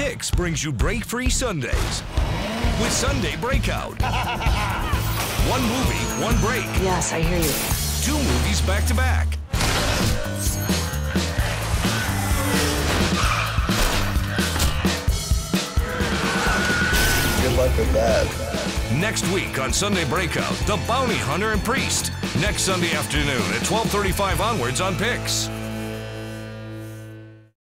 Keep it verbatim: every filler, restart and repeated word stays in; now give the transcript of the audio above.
Pix brings you break-free Sundays with Sunday Breakout. One movie, one break. Yes, I hear you. Two movies back-to-back. Good luck with that. Next week on Sunday Breakout, The Bounty Hunter and Priest. Next Sunday afternoon at twelve thirty-five onwards on Pix.